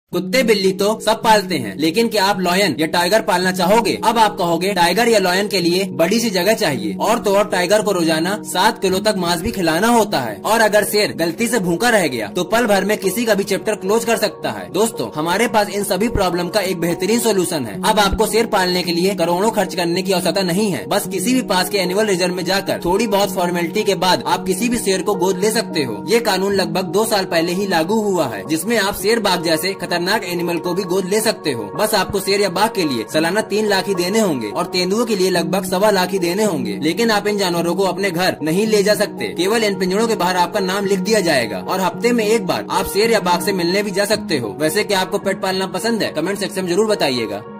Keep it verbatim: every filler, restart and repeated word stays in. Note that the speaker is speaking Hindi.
कुत्ते बिल्ली तो सब पालते हैं, लेकिन क्या आप लॉयन या टाइगर पालना चाहोगे? अब आप कहोगे टाइगर या लॉयन के लिए बड़ी सी जगह चाहिए और तो और टाइगर को रोजाना सात किलो तक मांस भी खिलाना होता है, और अगर शेर गलती से भूखा रह गया तो पल भर में किसी का भी चैप्टर क्लोज कर सकता है। दोस्तों, हमारे पास इन सभी प्रॉब्लम का एक बेहतरीन सोल्यूशन है। अब आपको शेर पालने के लिए करोड़ों खर्च करने की आवश्यकता नहीं है। बस किसी भी पास के एनिमल रिजर्व में जाकर थोड़ी बहुत फॉर्मेलिटी के बाद आप किसी भी शेर को गोद ले सकते हो। ये कानून लगभग दो साल पहले ही लागू हुआ है, जिसमें आप शेर बाघ जैसे खतरनाक एनिमल को भी गोद ले सकते हो। बस आपको शेर या बाघ के लिए सालाना तीन लाख ही देने होंगे और तेंदुओं के लिए लगभग सवा लाख ही देने होंगे। लेकिन आप इन जानवरों को अपने घर नहीं ले जा सकते। केवल इन पिंजरों के बाहर आपका नाम लिख दिया जाएगा और हफ्ते में एक बार आप शेर या बाघ से मिलने भी जा सकते हो। वैसे क्या आपको पेट पालना पसंद है? कमेंट सेक्शन में जरूर बताइएगा।